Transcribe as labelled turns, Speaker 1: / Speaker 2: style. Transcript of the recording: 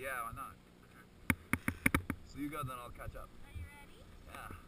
Speaker 1: Yeah, why not? So you go, then I'll catch up.
Speaker 2: Are you ready?
Speaker 1: Yeah.